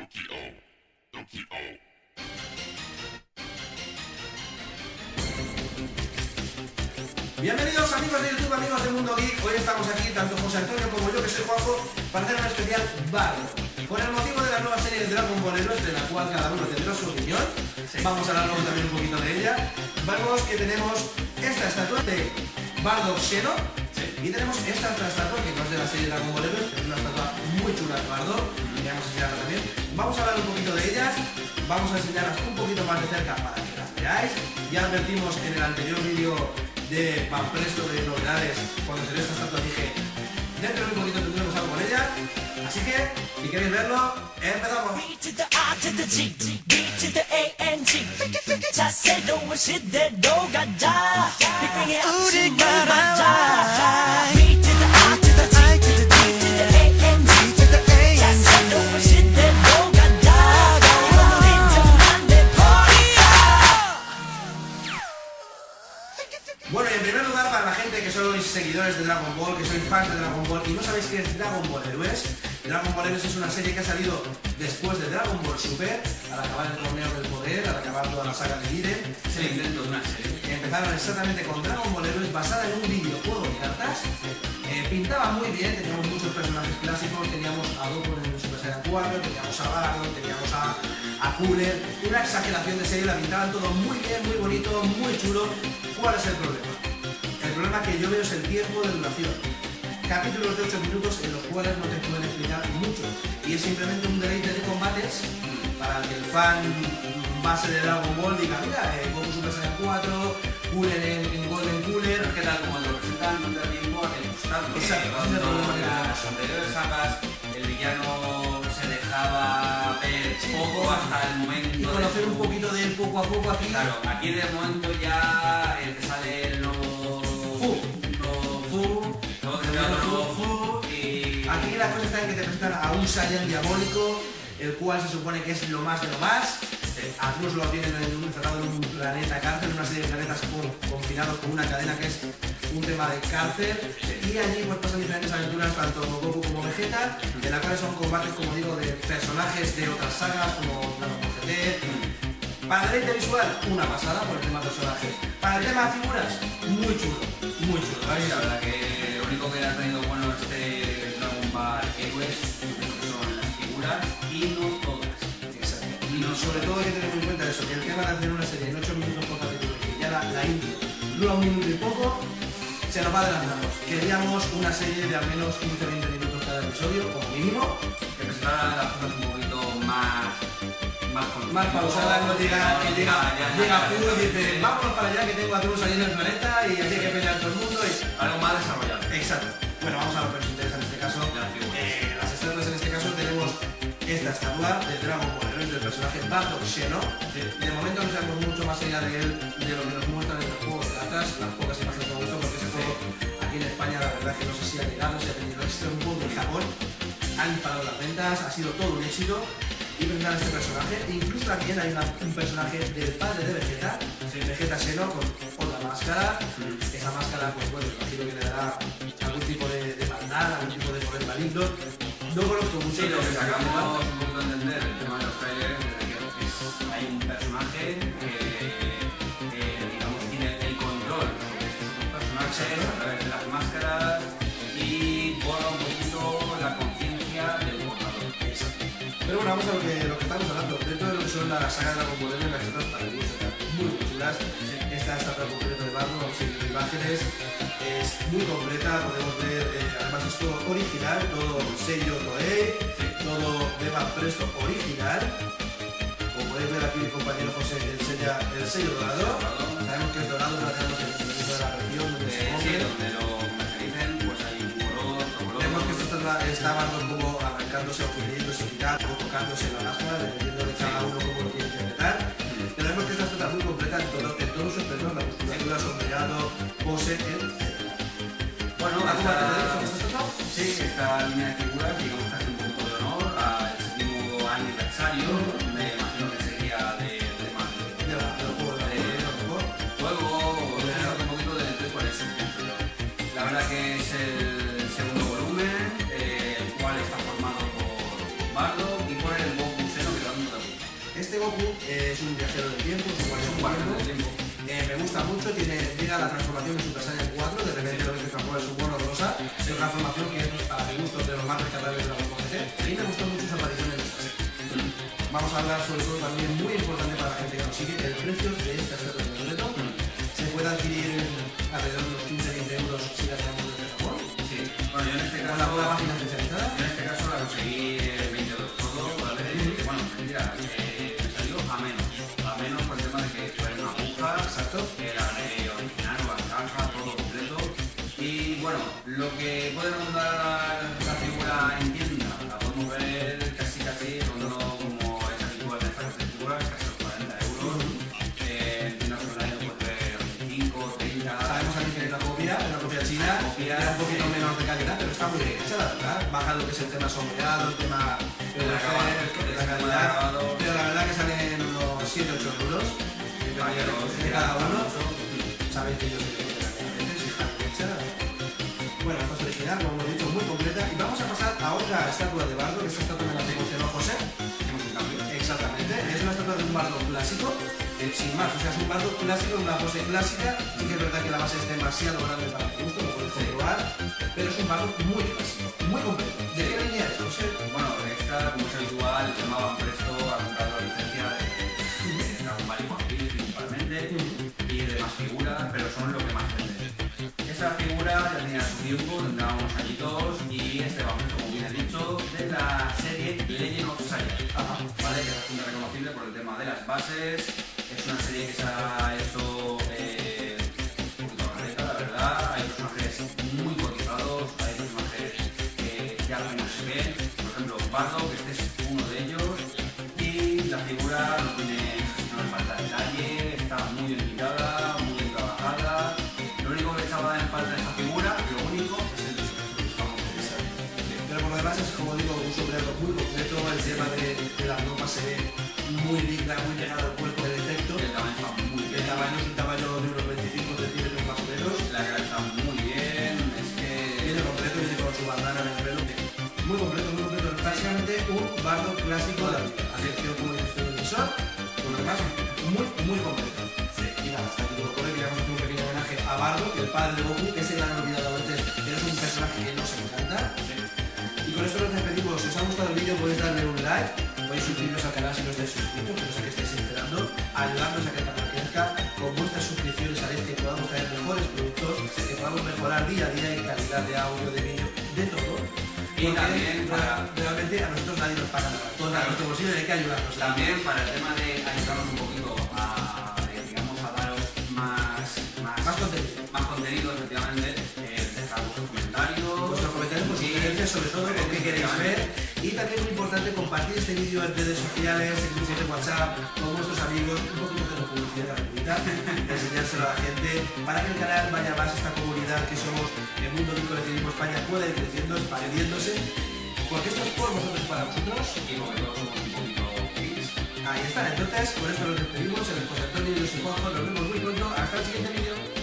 Bienvenidos amigos de YouTube, amigos del Mundo Geek. Hoy estamos aquí, tanto José Antonio como yo, que soy Juanjo, para hacer un especial Bardo. Con el motivo de la nueva serie de Dragon Ball Heroes, de la cual cada uno tendrá su opinión. Vamos a hablar luego también un poquito de ella. Vemos que tenemos esta estatua de Bardo Xeno. Y tenemos esta otra estatua, que no es de la serie de Dragon Ball Heroes, es una estatua muy chula de Bardo. Y vamos a enseñarla también. Vamos a hablar un poquito de ellas. Vamos a enseñarlas un poquito más de cerca para que las veáis. Ya advertimos en el anterior vídeo de Panpresto de novedades, cuando salió esta estatua dije, dentro de un poquito tendremos algo con ella, así que, si queréis verlo, empezamos. Bueno, y en primer lugar, para la gente que sois seguidores de Dragon Ball, que sois fans de Dragon Ball y no sabéis qué es Dragon Ball Heroes, Dragon Ball Heroes es una serie que ha salido después de Dragon Ball Super, al acabar el torneo del poder, al acabar toda la saga de Jiren. Es el intento de una serie. Empezaron exactamente con Dragon Ball Heroes, basada en un videojuego de cartas. Pintaba muy bien, teníamos muchos personajes clásicos, teníamos a Goku en el Super Saiyan 4, teníamos a Bardo, teníamos a Cooler, una exageración de serie, la pintaban todo muy bien, muy bonito, muy chulo. ¿Cuál es el problema? El problema que yo veo es el tiempo de duración. Capítulos de 8 minutos en los cuales no te pueden explicar mucho. Y es simplemente un deleite de combates para que el fan base de Dragon Ball diga, mira, Goku Super Saiyan 4, Cooler en Golden Cooler. Pero ¿qué tal? Como lo presentan, no te da tiempo a degustarlo. Exacto, Cuando ese es el problema que en las tenemos. anteriores sagas el villano se dejaba ver poco hasta el momento Y conocer un poquito de él poco a poco aquí. Claro, aquí de momento ya el que sale el nuevo Fu y Aquí la cosa está en que te presentan a un Saiyan diabólico, el cual se supone que es lo más de lo más. A Cruz lo tienen encerrado en un planeta cárcel, una serie de planetas confinados con una cadena que es un tema de cárcel. Y allí pues pasan diferentes aventuras, tanto Goku como Vegeta, en las cuales son combates, como digo, de personajes de otras sagas, como Dragon Ball GT. Para deleite visual, una pasada por el tema de personajes. Para el tema de figuras, muy chulo, muy chulo. la verdad que lo único que le ha traído bueno este Dragon Ball Heroes son las figuras y no todas. Y sobre todo hay que tener en cuenta eso, que el tema de hacer una serie en 8 minutos por capítulo, que ya la intro dura un minuto y poco, se nos va de las manos. Queríamos una serie de al menos 15-20 minutos cada episodio, como mínimo. Que presentaran las cosas un poquito más Más pausada, no llega Fu y dice, vámonos para allá que tengo a todos ahí en el planeta y así hay que pelear todo el mundo. algo más desarrollado. Exacto. Bueno, vamos a lo que nos interesa en este caso. Las estatuas en este caso tenemos esta estatua de Dragon Ball Heroes del personaje Bardo Xeno. De momento no sabemos mucho más allá de él, de lo que nos muestran en los juegos de cartas, las pocas imágenes que hemos visto, porque ese juego aquí en España la verdad que no sé si ha llegado, si ha tenido éxito, un juego de Japón, han disparado las ventas, ha sido todo un éxito. Y presentar a este personaje, incluso también hay un personaje del padre de Vegeta, Vegeta Xeno, con otra máscara. Esa máscara, pues bueno, imagino que le dará algún tipo de maldad, algún tipo de poder maligno. No conozco mucho Sí, de lo que sacamos tema. un poquito a entender el tema de los trailers es que hay un personaje que digamos tiene el control sobre estos personajes a través de las máscaras y borra un poquito la conciencia del portador. Pero bueno, vamos a lo que estamos hablando. Dentro de lo que son la saga de Dragon Ball Heroes, las estatuas para mí están muy chulas. Esta estatua concreta de Bardo, vamos a seguir imágenes, es muy completa, podemos ver, además es todo original, todo sello Toei, todo de Panpresto original. Como podéis ver aquí mi compañero José enseña el sello dorado. Sabemos que es dorado, no tenemos el de la región donde se Sí, come. donde lo comercialicen, pues hay un color, otro color. Vemos que esta estatua está Bardo un poco arrancándose o queriéndose quitar o tocándose la máscara, dependiendo de cada uno cómo lo quiere interpretar. Pero vemos que esta estatua es muy completa en todo su esplendor, la musculatura, sombreado, pose, etc. Bueno, Sí, esta línea de figuras, digamos que hace un punto de honor al 7º aniversario, me imagino que sería de juego, o un poquito de por eso. La verdad que es el segundo volumen, el cual está formado por Bardo y por el Goku este Goku es un viajero del tiempo, es un guardián del tiempo. Me gusta mucho, llega la transformación en Super Saiyan 4, de repente lo ves que transforma en su mono rosa, es una transformación que es para mi gusto de los más rescatables de la Dragon Ball GT. A mí me gustó mucho su aparición en esta serie. Vamos a hablar sobre todo también, muy importante para la gente que nos sigue, el precio de esta estatua de Vegeta. Se puede adquirir alrededor de unos 15-20 euros si la tenemos desde Japón. Sí, bueno, yo en este caso, la página especializada. Yo en este caso la conseguí 20 euros todo, ¿vale? Bueno, mentira, me salió a menos por el tema de que fue una aguja, exacto, la original, la caja, todo completo. Y bueno, lo que puede rondar la figura en tienda, la podemos ver casi rondando como es habitual en estas figuras, casi los 40 euros. En tiendas online lo puedes ver 25, 30. Sabemos aquí que es una copia china, era un poquito menos de calidad, pero está muy bien hecha, la verdad. Baja lo que es el tema sombreado, el tema de la calidad, pero la verdad que salen unos 7-8 euros de cada uno. Sabéis que yo soy de la calidad, si está bien hecha. Bueno, esta es original, como hemos dicho, muy completa. Y vamos a pasar a otra estatua de bardo, que esta estatua me la mencionó José. Exactamente, es una estatua de un bardo clásico, sin más, o sea, es un bardo clásico, una pose clásica. Sí que es verdad que la base es demasiado grande para mi gusto, lo podéis comprobar, pero es un bardo muy clásico, muy completo. ¿De qué línea es, José? Bueno, esta, como es habitual, llamaban presto a comprar la licencia de Dragon Ball y One Piece principalmente, y de más figuras, pero son lo que más vende. Esta figura ya tenía su tiempo, tendrá unos añitos, y este va, como bien he dicho, de la serie Legend of Saiyan, ¿vale? Que es bastante reconocible por el tema de las bases. Es una serie que se ha hecho un poquito correcta, la verdad. Hay personajes muy cotizados, hay personajes que ya apenas se ven. Por ejemplo, Bardo, que este es uno de ellos, y la figura no le falta detalle, está muy bien pintada, muy bien trabajada. Lo único que echaba en falta de esta figura, lo único, es el sombrero. Pero por lo demás es, como digo, un sombrero muy completo. El tema de la ropa se ve muy digna, muy llegado al cuerpo de defecto. El tamaño está muy bien. El tamaño es un tamaño de unos 25 centímetros más o menos. La cara está muy bien, es que... Viene completo, viene con su bandana en el pelo. Muy completo, muy completo. Es básicamente un bardo clásico de la vida. Así que como dice el emisor, por lo demás, muy completo. Sí. Y nada, hasta aquí todo por hoy. Queríamos hacer un pequeño homenaje a Bardo, el padre de Goku, que se le han olvidado a veces, pero es un personaje que nos encanta. Sí. Y con esto nos despedimos. Si os ha gustado el vídeo podéis darle un like, podéis suscribiros al canal si no estáis suscritos, que no sé que estáis enterando, ayudarnos a que el canal crezca. Con vuestras suscripciones haréis que podamos traer mejores productos, que podamos mejorar día a día en calidad de audio, de vídeo, de todo. Y también realmente a nosotros nadie nos paga nada, todos a nuestro bolsillo hay que ayudarnos. También para el tema de ayudarnos un poquito digamos, a daros más contenido, efectivamente, dejar vuestros comentarios. Vuestros comentarios, por sugerencias, sobre todo, con qué queréis ver. Y también muy importante, compartir este vídeo en redes sociales, en grupos de WhatsApp, con vuestros amigos, un poquito de publicidad gratuita, enseñárselo a la gente, para que el canal vaya más, esta comunidad que somos, el mundo del coleccionismo España, pueda ir creciendo, expandiéndose, porque esto es por vosotros y para vosotros. Y porque todos somos un poquito geeks. Ahí está, entonces, con esto nos despedimos, el José Antonio y yo soy Juanjo, nos vemos muy pronto, hasta el siguiente vídeo.